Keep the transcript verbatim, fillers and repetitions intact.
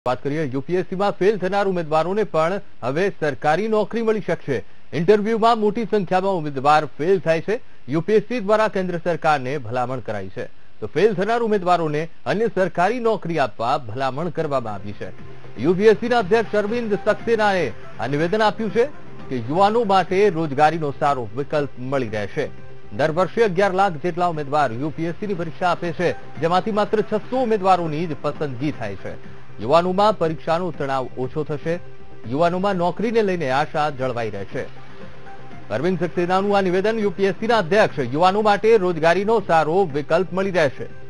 વાત કરીએ યુપીએસસીમાં ફેલ થનાર ઉમેદવારોને પણ હવે સરકારી નોકરી મળી શકશે। ઇન્ટરવ્યુમાં મોટી સંખ્યામાં ઉમેદવાર ફેલ થાય છે। યુપીએસસી દ્વારા કેન્દ્ર સરકારને ભલામણ કરાઈ છે, તો ફેલ થનાર ઉમેદવારોને અન્ય સરકારી નોકરી આપવા ભલામણ કરવામાં આવી છે। યુપીએસસીના અધ્યક્ષ અરવિંદ સક્સેનાએ આ નિવેદન આપ્યું છે કે યુવાનો માટે રોજગારીનો સારો વિકલ્પ મળી રહેશે। દર વર્ષે અગિયાર લાખ જેટલા ઉમેદવાર યુપીએસસીની પરીક્ષા આપે છે, જેમાંથી માત્ર છસો ઉમેદવારોની જ પસંદગી થાય છે। યુવાનોમાં પરીક્ષાનો તણાવ ઓછો થશે, યુવાનોમાં નોકરીને લઈને આશા જળવાઈ રહેશે। અરવિંદ સક્સેનાનું આ નિવેદન યુપીએસસીના અધ્યક્ષ યુવાનો માટે રોજગારીનો સારો વિકલ્પ મળી રહેશે।